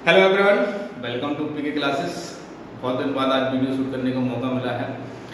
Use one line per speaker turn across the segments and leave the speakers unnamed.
Hello everyone, welcome to PK classes. बहुत दिन बाद आज वीडियो शूट करने का मौका मिला है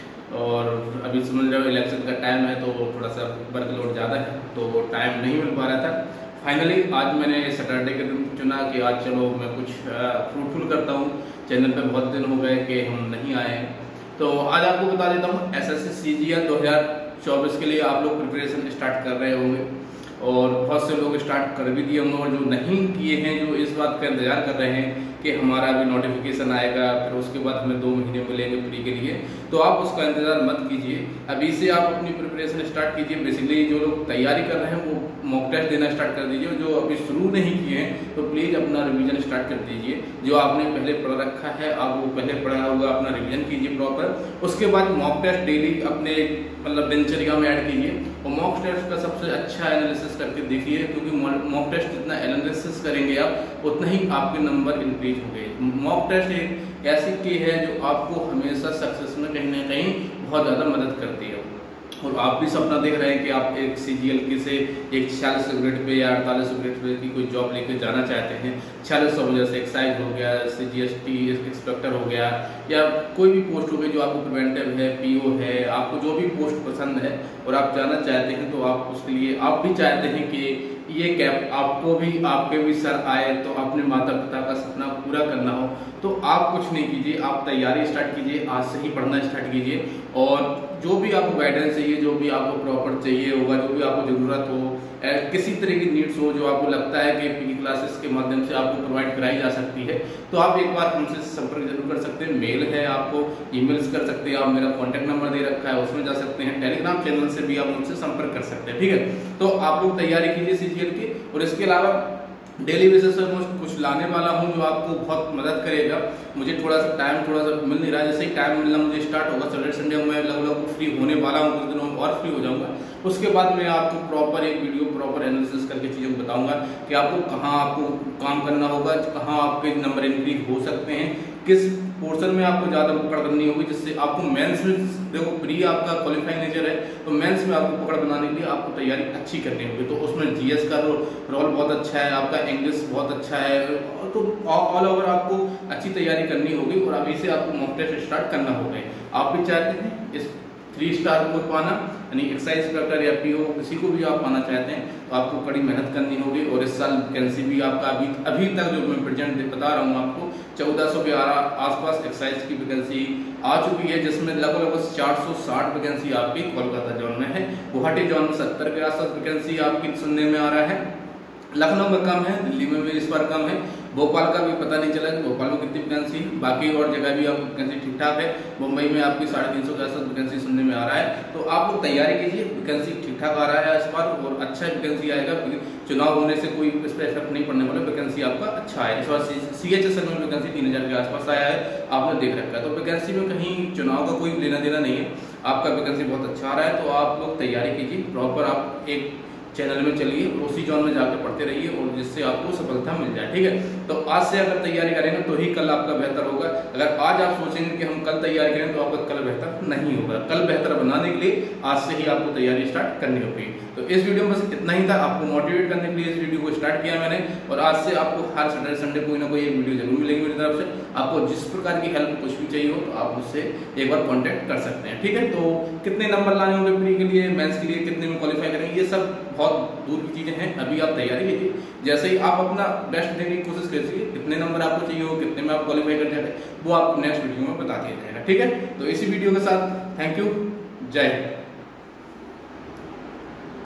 और अभी समझ रहे हो इलेक्शन का टाइम है तो थोड़ा सा वर्कलोड ज़्यादा है तो टाइम नहीं मिल पा रहा था। फाइनली आज मैंने सैटरडे के दिन चुना कि आज चलो मैं कुछ फ्रूटफुल करता हूँ। चैनल पे बहुत दिन हो गए कि हम नहीं आए हैं तो आज आपको बता देता हूँ एसएससी सीजीएल 2024 के लिए आप लोग प्रिपरेशन स्टार्ट कर रहे होंगे और बहुत से लोग स्टार्ट कर भी दिए होंगे और जो नहीं किए हैं जो इस बात का इंतजार कर रहे हैं कि हमारा अभी नोटिफिकेशन आएगा फिर उसके बाद हमें 2 महीने मिलेंगे प्री के लिए, तो आप उसका इंतजार मत कीजिए। अभी से आप अपनी प्रिपरेशन स्टार्ट कीजिए। बेसिकली जो लोग तैयारी कर रहे हैं वो मॉक टेस्ट देना स्टार्ट कर दीजिए। जो अभी शुरू नहीं किए हैं तो प्लीज़ अपना रिवीजन स्टार्ट कर दीजिए। जो आपने पहले पढ़ रखा है आप वो पहले पढ़ा होगा अपना रिवीजन कीजिए प्रॉपर। उसके बाद मॉक टेस्ट डेली अपने मतलब दिनचर्या में ऐड कीजिए और मॉक टेस्ट का सबसे अच्छा एनालिसिस करके देखिए, क्योंकि मॉक टेस्ट जितना एनालिसिस करेंगे आप उतना ही आपके नंबर इंक्रीज होंगे। मॉक टेस्ट एक ऐसी की है जो आपको हमेशा सक्सेस में कहीं ना कहीं बहुत ज़्यादा मदद करती है। और आप भी सपना देख रहे हैं कि आप एक सीजीएल के से एक 46 ग्रेड पे या 48 ग्रेड पे की कोई जॉब लेके जाना चाहते हैं। 4600 जैसे एक्साइज हो गया, सीजीएसटी इंस्पेक्टर हो गया या कोई भी पोस्ट हो गई जो आपको प्रिवेंटिव है, पीओ है, आपको जो भी पोस्ट पसंद है और आप जाना चाहते हैं तो आप उसके लिए आप भी चाहते हैं कि ये कैप आपको भी आपके भी सर आए तो अपने माता पिता का सपना पूरा करना हो तो आप कुछ नहीं कीजिए, आप तैयारी स्टार्ट कीजिए। आज से ही पढ़ना स्टार्ट कीजिए और जो भी आपको गाइडेंस चाहिए, जो भी आपको प्रॉपर चाहिए होगा, जो भी आपको ज़रूरत हो, किसी तरह की नीड्स हो जो आपको लगता है कि पीके क्लासेस के माध्यम से आपको प्रोवाइड कराई जा सकती है तो आप एक बार हमसे संपर्क जरूर कर सकते हैं। मेल है, आपको ईमेल्स कर सकते हैं, आप मेरा कॉन्टैक्ट नंबर दे रखा है उसमें जा सकते हैं। टेलीग्राम चैनल से भी आप मुझसे संपर्क कर सकते हैं। ठीक है, तो आप लोग तैयारी कीजिए सीजीएल की। और इसके अलावा डेली बेसिस पर मैं कुछ लाने वाला हूं जो आपको बहुत मदद करेगा। मुझे थोड़ा सा मिल नहीं रहा है, जैसे ही टाइम मिलना मुझे स्टार्ट होगा सैटरडे संडे मैं लगभग फ्री होने वाला हूं, कुछ दिनों में और फ्री हो जाऊंगा। उसके बाद मैं आपको प्रॉपर एक वीडियो प्रॉपर एनालिसिस करके चीज़ों को बताऊंगा कि आपको काम करना होगा, कहाँ आपके नंबर इंक्रीज हो सकते हैं, किस पोर्शन में आपको ज़्यादा पकड़ करनी होगी जिससे आपको मेंस में, देखो प्री आपका क्वालिफाइंग नेचर है तो मेंस में आपको पकड़ बनाने के लिए आपको तैयारी अच्छी करनी होगी। तो उसमें जीएस का रोल बहुत अच्छा है, आपका इंग्लिश बहुत अच्छा है, तो ऑल ओवर आपको अच्छी तैयारी करनी होगी और अभी से आपको मॉक टेस्ट स्टार्ट करना होगा। आप भी चाहते हैं इस 3 स्टार को पाना, यानी एक्साइज इंस्पेक्टर या पीओ किसी को भी आप पाना चाहते हैं तो आपको कड़ी मेहनत करनी होगी। और इस साल वैकेंसी भी आपका अभी तक जो मैं प्रेजेंट बता रहा हूँ आपको 1400 के आसपास एक्साइज की वैकेंसी आ चुकी है, जिसमें लगभग 460 वैकेंसी आपकी कोलकाता जोन में है। गुवाहाटी जोन में 70 के आसपास वैकेंसी आपकी सुनने में आ रहा है। लखनऊ में कम है, दिल्ली में भी इस बार कम है। भोपाल का भी पता नहीं चला कि भोपाल में कितनी वैकेंसी है, बाकी और जगह भी आपको वैकेंसी ठीक ठाक है। मुंबई में आपकी 350 के आसपास वैकेंसी सुनने में आ रहा है। तो आप लोग तैयारी कीजिए, वैकेंसी ठीक ठाक आ रहा है इस बार और अच्छा वैकेंसी आएगा। चुनाव होने से कोई इस पर इफेक्ट नहीं पड़ने वाला, वैकेंसी आपका अच्छा है। इस बार सीएचएसएल में वैकेंसी 3000 के आसपास आया है, आपने देख रखा है। तो वैकेंसी में कहीं चुनाव का कोई लेना देना नहीं है, आपका वैकेंसी बहुत अच्छा आ रहा है। तो आप लोग तैयारी कीजिए प्रॉपर, आप एक चैनल में चलिए और उसी जोन में जाकर पढ़ते रहिए और जिससे आपको सफलता मिल जाए। ठीक है, तो आज से अगर तैयारी करेंगे तो ही कल आपका बेहतर होगा। अगर आज आप सोचेंगे कि हम कल तैयारी करें तो आपका कल बेहतर नहीं होगा। कल बेहतर बनाने के लिए आज से ही आपको तैयारी स्टार्ट करनी होगी। तो इस वीडियो में बस इतना ही था, आपको मोटिवेट करने के लिए इस वीडियो को स्टार्ट किया मैंने। और आज से आपको हर सैटरडे संडे कोई ना कोई एक वीडियो जरूर मिलेगी मेरी तरफ से। आपको जिस प्रकार की हेल्प कुछ भी चाहिए हो तो आप मुझसे एक बार कॉन्टेक्ट कर सकते हैं। ठीक है, तो कितने नंबर लाने होंगे प्री के लिए, मेंस के लिए कितने में क्वालिफाई करेंगे, ये सब बहुत दूर की चीजें हैं। अभी आप तैयारी कीजिए, जैसे ही आप अपना बेस्ट देने की कोशिश कीजिए, कितने नंबर आपको चाहिए हो, कितने में आप क्वालिफाई कर जाएंगे वो आपको नेक्स्ट वीडियो में बता दिया जाएगा। ठीक है, तो इसी वीडियो के साथ थैंक यू, जय हिंद।